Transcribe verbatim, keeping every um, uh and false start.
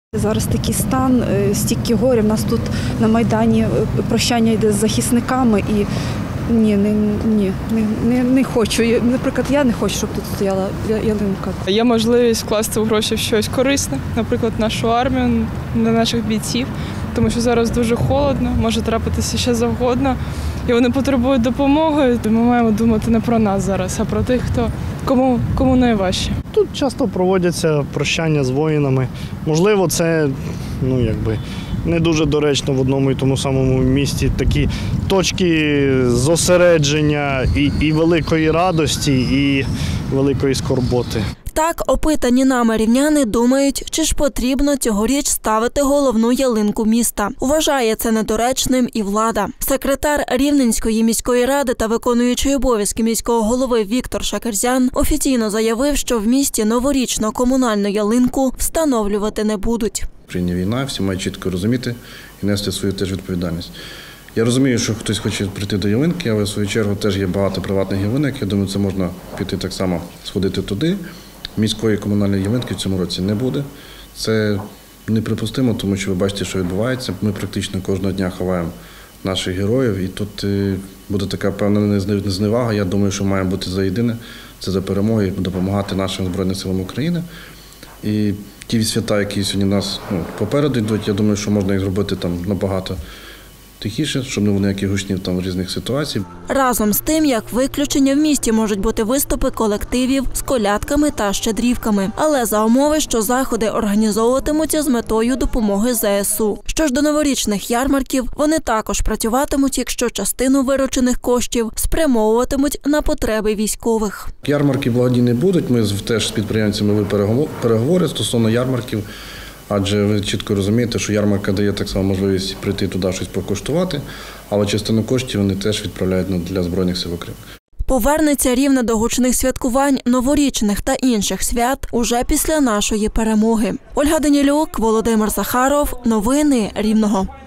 Зараз такий стан, стільки горя. У нас тут на Майдані прощання йде з захисниками і ні, не, ні, не, не хочу. Наприклад, я не хочу, щоб тут стояла ялинка. Є можливість вкласти в гроші в щось корисне, наприклад, нашу армію, для наших бійців, тому що зараз дуже холодно, може трапитися ще завгодно, і вони потребують допомоги. Ми маємо думати не про нас зараз, а про тих, хто кому, кому найважче. Тут часто проводяться прощання з воїнами. Можливо, це, ну, якби, не дуже доречно в одному і тому самому місті такі точки зосередження і, і великої радості, і великої скорботи. Так, опитані нами рівняни думають, чи ж потрібно цьогоріч ставити головну ялинку міста. Вважає це недоречним і влада. Секретар Рівненської міської ради та виконуючий обов'язки міського голови Віктор Шакерзян офіційно заявив, що в місті новорічну комунальну ялинку встановлювати не будуть. Прийняв війна, всі мають чітко розуміти і нести свою теж відповідальність. Я розумію, що хтось хоче прийти до ялинки, але в свою чергу теж є багато приватних ялинок. Я думаю, це можна піти так само, сходити туди. Міської комунальної ялинки в цьому році не буде. Це неприпустимо, тому що ви бачите, що відбувається. Ми практично кожного дня ховаємо наших героїв. І тут буде така певна незневага. Я думаю, що має бути за єдине. Це за перемогу і допомагати нашим Збройним силам України. І ті свята, які сьогодні у нас ну, попереду йдуть, я думаю, що можна їх зробити там набагато тихіше, щоб не було ніяких гучнів там різних ситуацій. Разом з тим, як виключення в місті можуть бути виступи колективів з колядками та щедрівками. Але за умови, що заходи організовуватимуться з метою допомоги зе ес у. Що ж до новорічних ярмарків, вони також працюватимуть, якщо частину виручених коштів спрямовуватимуть на потреби військових. Ярмарки благодійні будуть, ми теж з підприємцями вели переговори стосовно ярмарків. Адже ви чітко розумієте, що ярмарка дає так само можливість прийти туди щось покуштувати, але частину коштів вони теж відправляють для Збройних сил України. Повернеться Рівне до гучних святкувань, новорічних та інших свят уже після нашої перемоги. Ольга Данілюк, Володимир Захаров. Новини Рівного.